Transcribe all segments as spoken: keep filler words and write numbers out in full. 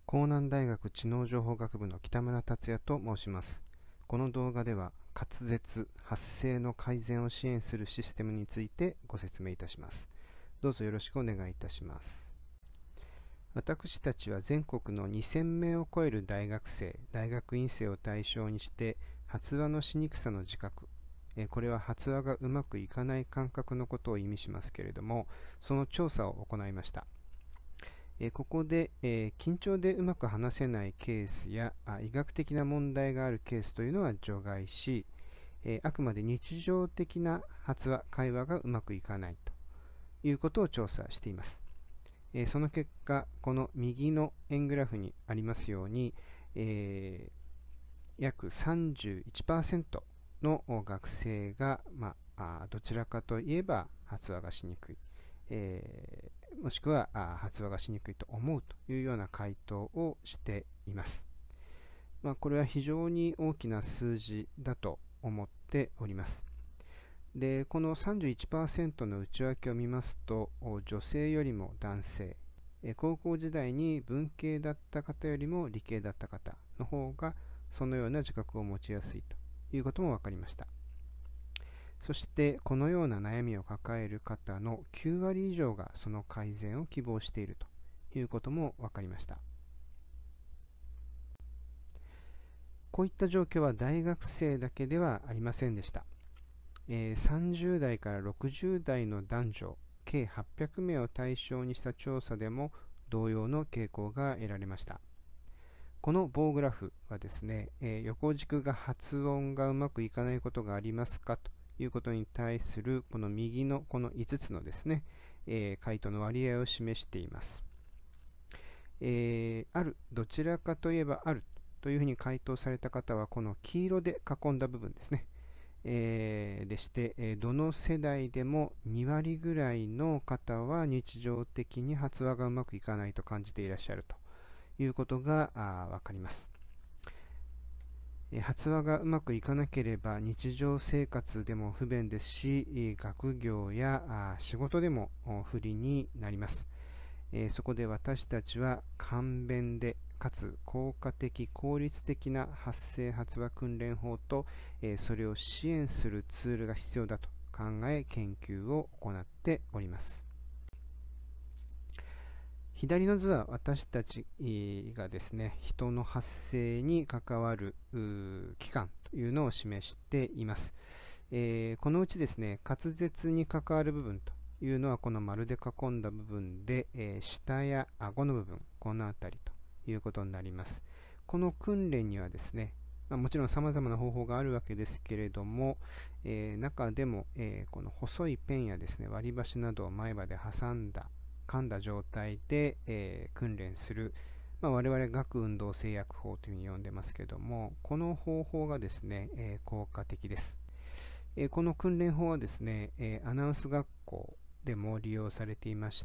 江南大学知能情報学部の北村達也と申します。この動画では滑舌・発声の改善を支援するシステムについてご説明いたします。どうぞよろしくお願いいたします。私たちは全国のにせんめいを超える大学生、大学院生を対象にして発話のしにくさの自覚、これは発話がうまくいかない感覚のことを意味しますけれども、その調査を行いました。ここで、えー、緊張でうまく話せないケースやあ医学的な問題があるケースというのは除外し、えー、あくまで日常的な発話、会話がうまくいかないということを調査しています。えー、その結果、この右の円グラフにありますように、えー、約 さんじゅういちパーセント の学生が、まあ、どちらかといえば発話がしにくい。えー、もしくはあ発話がしにくいと思うというような回答をしています。まあ、これは非常に大きな数字だと思っております。で、この さんじゅういちパーセント の内訳を見ますと、女性よりも男性、高校時代に文系だった方よりも理系だった方の方がそのような自覚を持ちやすいということも分かりました。そしてこのような悩みを抱える方のきゅうわり以上がその改善を希望しているということも分かりました。こういった状況は大学生だけではありませんでした。えー、さんじゅうだいからろくじゅうだいの男女計はっぴゃくめいを対象にした調査でも同様の傾向が得られました。この棒グラフはですね、えー、横軸が発音がうまくいかないことがありますかということに対するこの右のこのいつつのですね、えー、回答の割合を示しています。えー、ある、どちらかといえばあるというふうに回答された方はこの黄色で囲んだ部分ですね。えー、でして、えー、どの世代でもにわりぐらいの方は日常的に発話がうまくいかないと感じていらっしゃるということがわかります。発話がうまくいかなければ日常生活でも不便ですし、学業や仕事でも不利になります。そこで私たちは簡便でかつ効果的、効率的な発声発話訓練法とそれを支援するツールが必要だと考え研究を行っております。左の図は私たちがですね、人の発声に関わる期間というのを示しています。えー、このうちですね、滑舌に関わる部分というのはこの丸で囲んだ部分で、えー、下や顎の部分、このあたりということになります。この訓練にはですね、まあ、もちろん様々な方法があるわけですけれども、えー、中でも、えー、この細いペンやですね、割り箸などを前歯で挟んだ噛んだ状態で、えー、訓練する、まあ、我々学運動制約法というふうに呼んでますけども、この方法がですね、えー、効果的です。えー、この訓練法はですね、えー、アナウンス学校でも利用されていまして、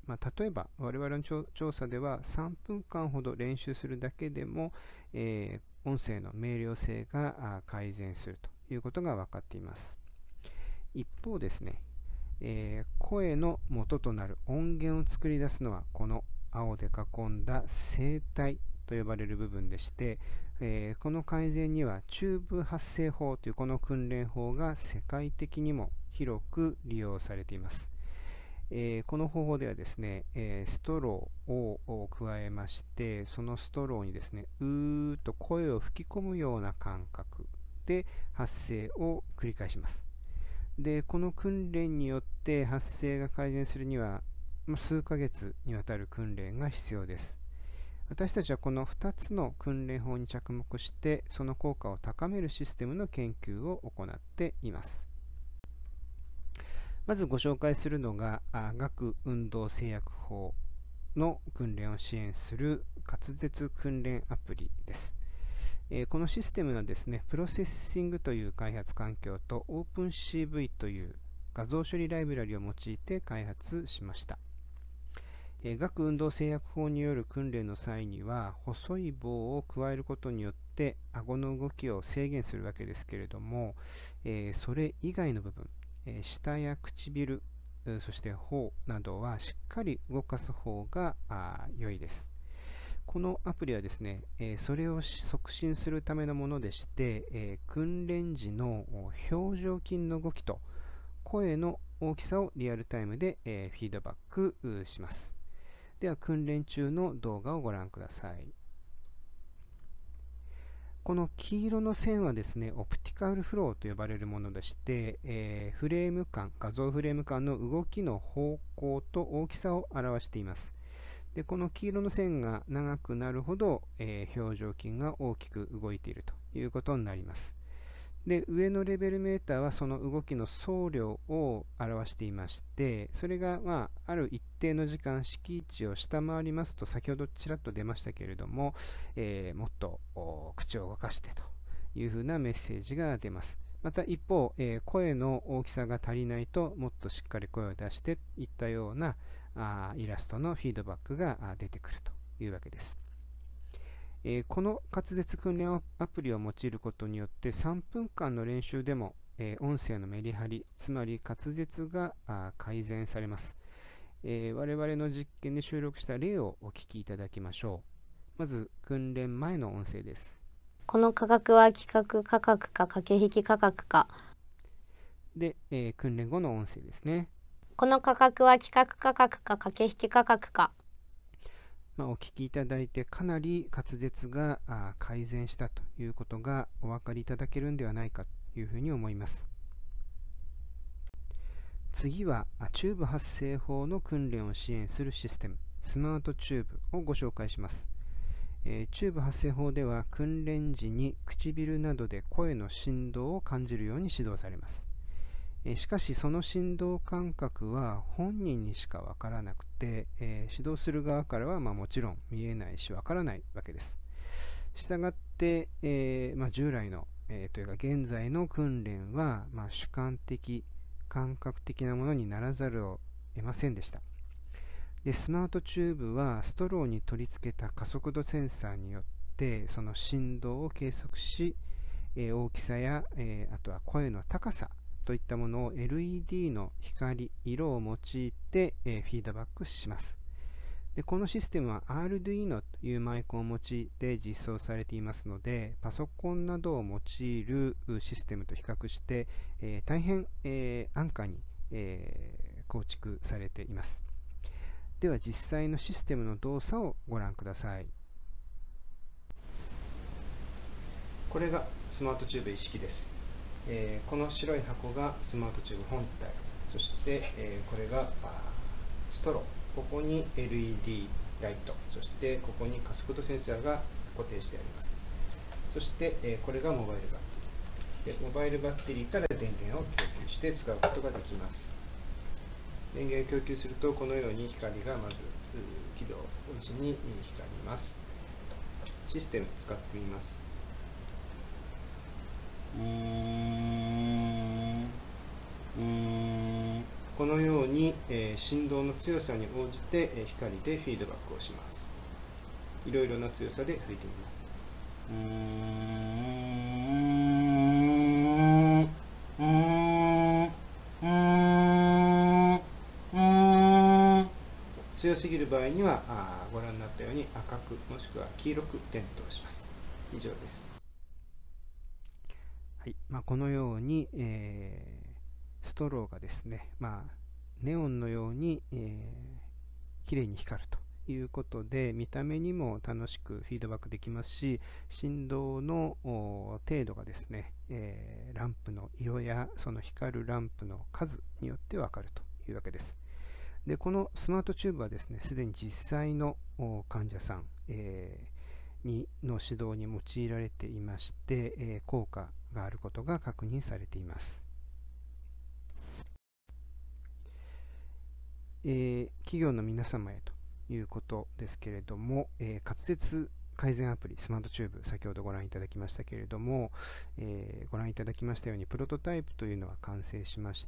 まあ、例えば我々の調査ではさんぷんかんほど練習するだけでも、えー、音声の明瞭性が改善するということが分かっています。一方ですね、えー、声の元となる音源を作り出すのはこの青で囲んだ声帯と呼ばれる部分でして、えー、この改善にはチューブ発声法というこの訓練法が世界的にも広く利用されています。えー、この方法ではですね、えー、ストローを加えまして、そのストローにですね、うーっと声を吹き込むような感覚で発声を繰り返します。で、この訓練によって発声が改善するには、まあ、数ヶ月にわたる訓練が必要です。私たちはこのふたつの訓練法に着目して、その効果を高めるシステムの研究を行っています。まずご紹介するのが、学運動制約法の訓練を支援する滑舌訓練アプリです。このシステムはですね、プロセッシングという開発環境と OpenCV という画像処理ライブラリを用いて開発しました。学運動制約法による訓練の際には、細い棒を加えることによって顎の動きを制限するわけですけれども、それ以外の部分、舌や唇、そして頬などはしっかり動かす方が良いです。 このアプリはですね、えーそれを促進するためのものでして、えー訓練時の表情筋の動きと声の大きさをリアルタイムで、えーフィードバックします。では、訓練中の動画をご覧ください。この黄色の線はですね、オプティカルフローと呼ばれるものでして、えーフレーム間、画像フレーム間の動きの方向と大きさを表しています。で、この黄色の線が長くなるほど、えー表情筋が大きく動いているということになります。で、上のレベルメーターはその動きの総量を表していまして、それが、まあ、ある一定の時間、敷地を下回りますと、先ほどちらっと出ましたけれども、えーもっと口を動かしてというふうなメッセージが出ます。また一方、えー声の大きさが足りないと、もっとしっかり声を出していったようなあイラストのフィードバックが出てくるというわけです。えーこの滑舌訓練アプリを用いることによってさんぷんかんの練習でも、えー音声のメリハリ、つまり滑舌が改善されます。えー我々の実験で収録した例をお聞きいただきましょう。まず訓練前の音声です。 この価格は企画価格か駆け引き価格か。 で、えー訓練後の音声ですね。 この価格は企画価格か駆け引き価格か。 まあ、お聞きいただいてかなり滑舌があ改善したということがお分かりいただけるんではないかというふうに思います。次はあチューブ発声法の訓練を支援するシステム、スマートチューブをご紹介します。えーチューブ発声法では訓練時に唇などで声の振動を感じるように指導されます。えーしかしその振動感覚は本人にしかわからなくて、えー指導する側からはまあもちろん見えないしわからないわけです。したがって、えーまあ、従来の、えーというか現在の訓練は、まあ、主観的感覚的なものにならざるを得ませんでした。で、スマートチューブはストローに取り付けた加速度センサーによってその振動を計測し、えー大きさや、えーあとは声の高さといったものを エルイーディー の光、色を用いて、えーフィードバックします。で、このシステムは アールデュイノ というマイクを用いて実装されていますので、パソコンなどを用いるシステムと比較して、えー大変、えー安価に、えー構築されています。では実際のシステムの動作をご覧ください。これがスマートチューブ一式です。えーこの白い箱がスマートチューブ本体、そして、えーこれがストロー、ここに エルイーディー ライト、そしてここに加速度センサーが固定してあります。そして、えーこれがモバイルバッテリーで、モバイルバッテリーから電源を供給して使うことができます。電源を供給するとこのように光がまず起動時に光ります。システム使ってみます。このように、えー振動の強さに応じて、えー光でフィードバックをします。いろいろな強さで吹いてみます。強すぎる場合にはあご覧になったように赤くもしくは黄色く点灯します。以上です。はい、まあ、このように、えーストローがですね、まあ、ネオンのように、えー、きれいに光るということで、見た目にも楽しくフィードバックできますし、振動の程度がですね、えーランプの色やその光るランプの数によってわかるというわけです。で、このスマートチューブはですね、すでに実際の患者さん、えーにの指導に用いられていまして、えー効果があることが確認されています。えー企業の皆様へということですけれども、えー滑舌改善アプリスマートチューブ、先ほどご覧いただきましたけれども、えーご覧いただきましたようにプロトタイプというのは完成しまして、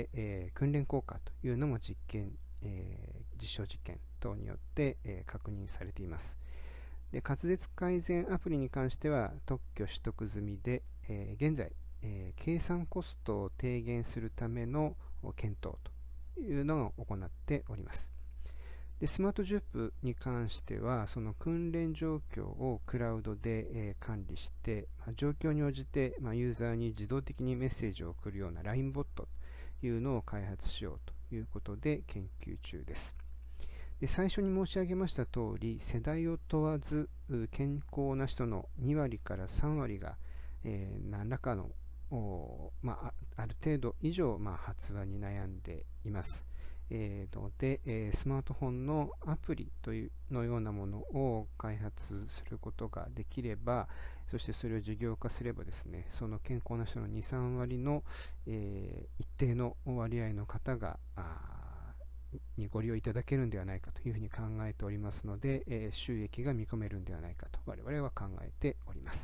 えー訓練効果というのも実験、えー実証実験等によって、えー確認されています。で、滑舌改善アプリに関しては特許取得済みで、えー現在、えー計算コストを低減するための検討というのを行っております。 で、スマートジュープに関しては、その訓練状況をクラウドで、えー管理して、まあ、状況に応じて、まあ、ユーザーに自動的にメッセージを送るような ライン ボットというのを開発しようということで研究中です。で、最初に申し上げました通り、世代を問わず健康な人のにわりからさんわりが、えー何らかの、おまあ、あある程度以上、まあ、発話に悩んでいます。えーので、えースマートフォンのアプリというのようなものを開発することができれば、そしてそれを事業化すればですね、その健康な人のに、さんわりの、えー一定の割合の方があーにご利用いただけるんではないかというふうに考えておりますので、えー収益が見込めるんではないかと我々は考えております。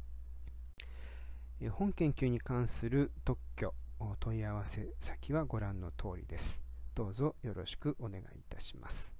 えー本研究に関する特許、お問い合わせ先はご覧の通りです。どうぞよろしくお願いいたします。